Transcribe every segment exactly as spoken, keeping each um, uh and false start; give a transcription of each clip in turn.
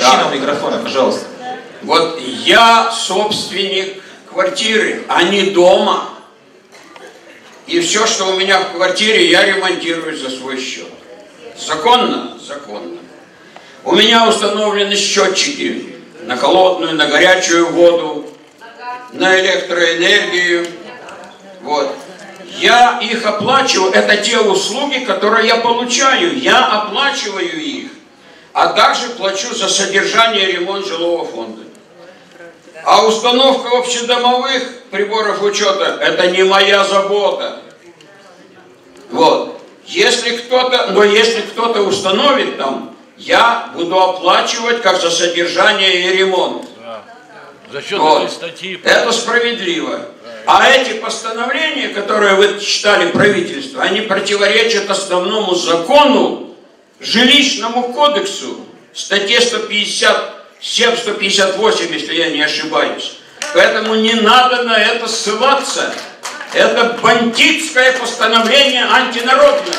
Мужчина да. у микрофона, пожалуйста. Вот я собственник квартиры, а не дома. И все, что у меня в квартире, я ремонтирую за свой счет. Законно? Законно. У меня установлены счетчики на холодную, на горячую воду, на электроэнергию. Вот. Я их оплачиваю. Это те услуги, которые я получаю. Я оплачиваю их. А также плачу за содержание и ремонт жилого фонда. А установка общедомовых приборов учета – это не моя забота. Вот. Если кто-то, но если кто-то установит там, я буду оплачивать как за содержание и ремонт. Да. За счет вот. этой статьи. Это справедливо. А эти постановления, которые вы читали правительство, они противоречат основному закону, жилищному кодексу, статье сто пятьдесят семь сто пятьдесят восемь, если я не ошибаюсь. Поэтому не надо на это ссылаться. Это бандитское постановление антинародное.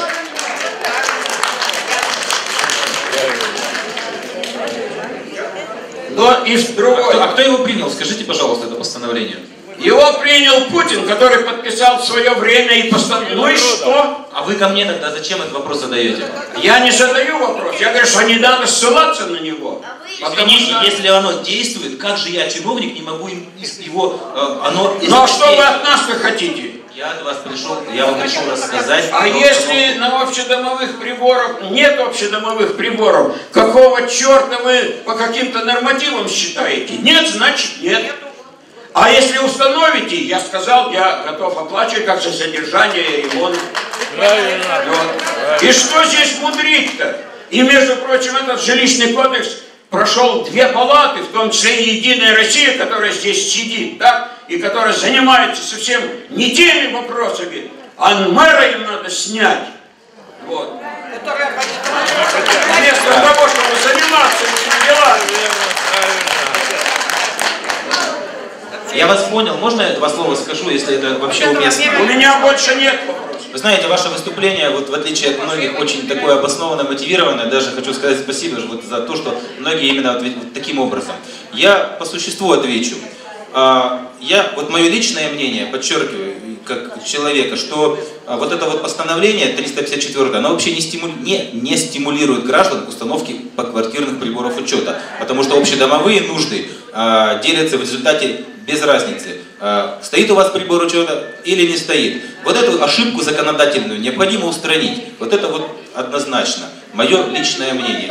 Но и в другой... А кто, а кто его принял? Скажите, пожалуйста, это постановление. Его принял Путин, который подписал в свое время и постановил. Ну и что? А вы ко мне тогда зачем этот вопрос задаете? Я не задаю вопрос. Я говорю, что не надо ссылаться на него. Извините, что... если оно действует, как же я, чиновник, не могу им его... Э, оно... Ну а что вы от нас-то хотите? Я от вас пришел, я вам пришел рассказать... А если на общедомовых приборах нет общедомовых приборов, какого черта вы по каким-то нормативам считаете? Нет, значит нет. А если установите, я сказал, я готов оплачивать как за содержание и ремонт. Правильно. Вот. И что здесь мудрить-то? И, между прочим, этот жилищный кодекс прошел две палаты, в том числе и Единая Россия, которая здесь сидит, да, и которая занимается совсем не теми вопросами, а мэра им надо снять. Вот. Вместо того, чтобы заниматься этими делами. Я вас понял. Можно я два слова скажу, если это вообще уместно? У меня больше нет вопросов. Вы знаете, ваше выступление, вот в отличие от многих, очень такое обоснованное, мотивированное. Даже хочу сказать спасибо вот за то, что многие именно вот, вот таким образом. Я по существу отвечу. Я, вот мое личное мнение, подчеркиваю, как человека, что вот это вот постановление триста пятьдесят четыре, оно вообще не, стиму, не, не стимулирует граждан к установке поквартирных приборов учета, потому что общедомовые нужды а, делятся в результате без разницы, а, стоит у вас прибор учета или не стоит. Вот эту ошибку законодательную необходимо устранить. Вот это вот однозначно мое личное мнение.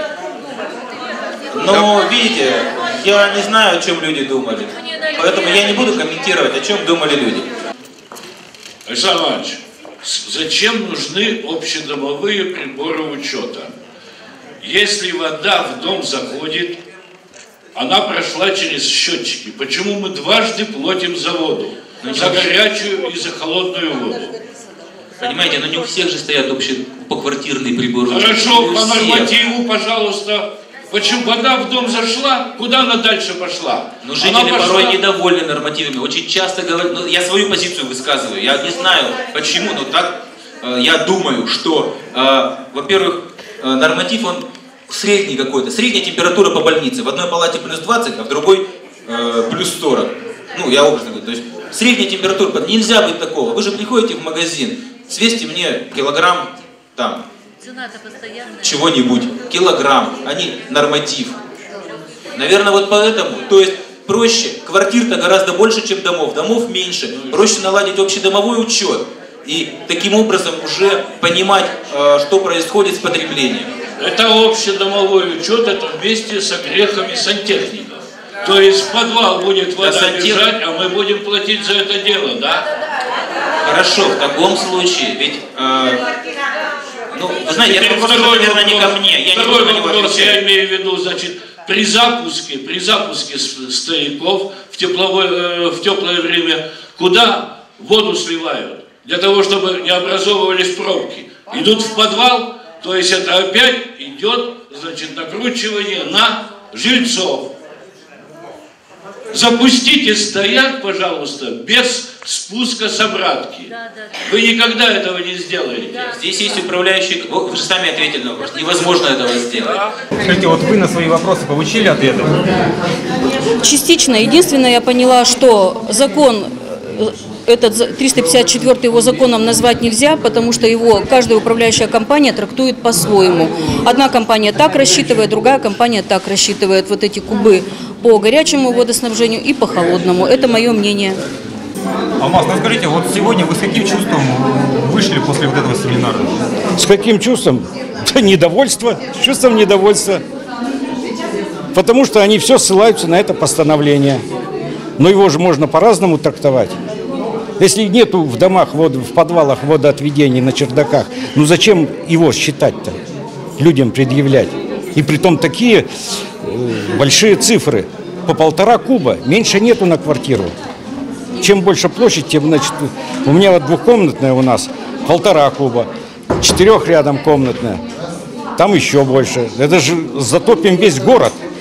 Но, видите, я не знаю, о чем люди думали. Поэтому я не буду комментировать, о чем думали люди. Александр Иванович, зачем нужны общедомовые приборы учета? Если вода в дом заходит, она прошла через счетчики. Почему мы дважды платим за воду? За горячую и за холодную воду. Понимаете, но не у всех же стоят общепоквартирные приборы. Хорошо, по нормативу, пожалуйста. Почему вода в дом зашла, куда она дальше пошла? Но жители порой недовольны нормативами. Очень часто говорят, ну, я свою позицию высказываю. Я не знаю почему, но так э, я думаю, что, э, во-первых, э, норматив он средний какой-то. Средняя температура по больнице. В одной палате плюс двадцать, а в другой э, плюс сорок. Ну, я образно говорю. То есть средняя температура. Нельзя быть такого. Вы же приходите в магазин, свесьте мне килограмм там. Чего-нибудь, килограмм, а не норматив. Наверное, вот поэтому, то есть проще, квартир-то гораздо больше, чем домов, домов меньше, проще наладить общедомовой учет и таким образом уже понимать, что происходит с потреблением. Это общедомовой учет, это вместе с огрехами сантехников. То есть в подвал будет вода да, сантех... бежать, а мы будем платить за это дело, да? Хорошо, в таком случае, ведь... Э... Ну, вы знаете, Теперь это вопрос, второй наверное, вопрос, не ко мне. Я второй не вопрос, я имею в виду, значит, при запуске, при запуске стояков в, тепловое, в теплое время, куда воду сливают? Для того, чтобы не образовывались пробки. Идут в подвал, то есть это опять идет, значит, накручивание на жильцов. запустите стояк, пожалуйста, без спуска с обратки. Да, да, да. Вы никогда этого не сделаете. Да. Здесь есть управляющий, вы же сами ответили на вопрос, невозможно этого сделать. Скажите, вот вы на свои вопросы получили ответы? Частично. Единственное, я поняла, что закон, этот триста пятьдесят четвёртый его законом назвать нельзя, потому что его каждая управляющая компания трактует по-своему. Одна компания так рассчитывает, другая компания так рассчитывает вот эти кубы по горячему водоснабжению и по холодному. Это мое мнение. Алмаз, ну скажите, вот сегодня вы с каким чувством вышли после вот этого семинара? С каким чувством? Недовольство, с чувством недовольства. Потому что они все ссылаются на это постановление. Но его же можно по-разному трактовать. Если нету в домах, в подвалах водоотведений, на чердаках, ну зачем его считать-то, людям предъявлять? И притом такие большие цифры, по полтора куба, меньше нету на квартиру. Чем больше площадь, тем, значит, у меня вот двухкомнатная у нас полтора куба, четырех рядом комнатная, там еще больше. Это же затопим весь город.